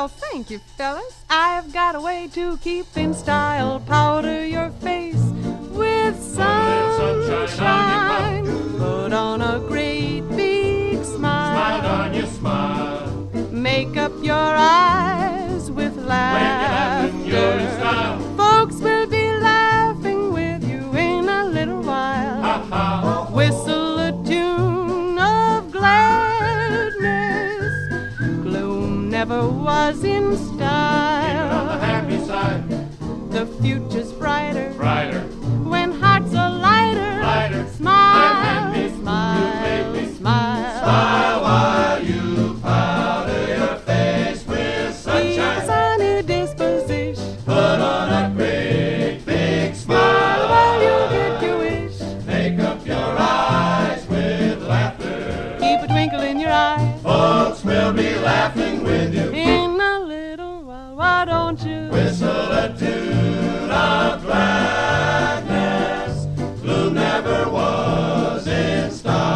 Well, thank you, fellas. I've got a way to keep in style. Powder your face with sunshine. Put on a great big smile. Smile on your smile. Make up your eyes with laughter. When you're laughing, you're in style. Folks will be laughing with you in a little while. Ha ha. Whistle a tune of gladness. Gloom never was in Keep it on the style. happy side. The future's brighter Brighter. when hearts are lighter. Lighter. Smile, I'm happy. smile, You make me smile. smile while you powder your face with Keep a sunshine. sunny disposition Put on a great big smile while you get your wish. Make up your eyes with laughter. Keep a twinkle in your eye. Folks will be laughing with you. In a little while, why don't you Whistle a tune of gladness. Gloom never was in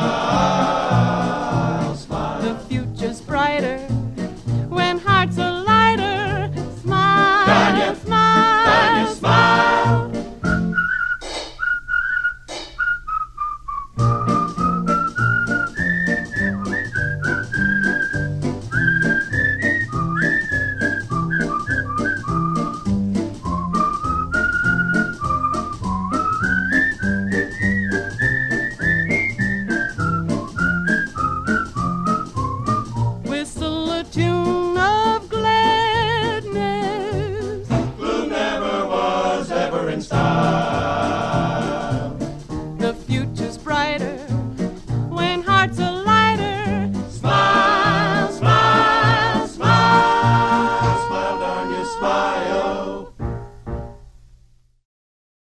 style. Smile. The future's brighter when hearts are lighter. Smile, Tanya, smile, Tanya, smile. Whistle a tune of gladness. Gloom never was ever in style. The future's brighter when hearts are lighter. Smile, smile, smile. Smile, darn you, smile.